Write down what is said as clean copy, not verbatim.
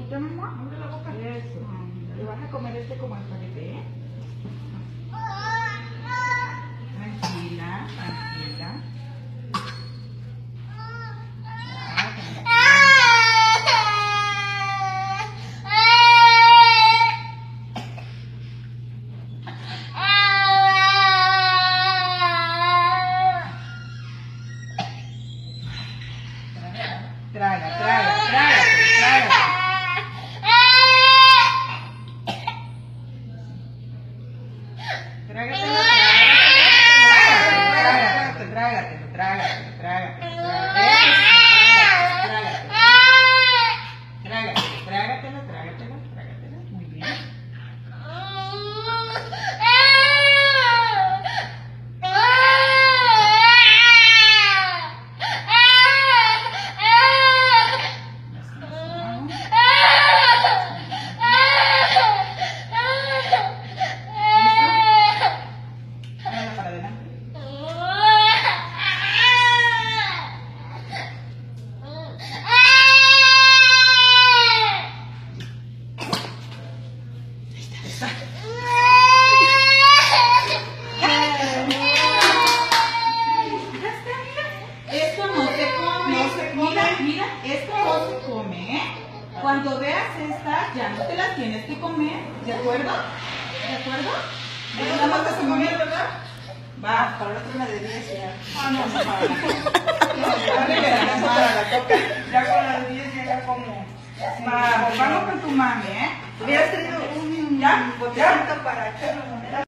boquita, mamá. Abre la boca. Eso. Le vas a comer como el paquete, ¿eh? Tranquila, tranquila. Traga, traga, traga, traga. Trágatelo, trágatelo, trágatelo, trágatelo, trágatelo, trágatelo, trágatelo, muy bien. Esto no se come, mira, esto no se come, ¿eh? Cuando veas estas, ya no te las tienes que comer, ¿de acuerdo? ¿De acuerdo? ¿Ya no estás comiendo, verdad? Va, para la otra la de 10 ya. Ah, no, no, ya con las 10 ya como. Vamos con tu mami, ¿eh? Hubieras tenido un botecito para echar la moneda.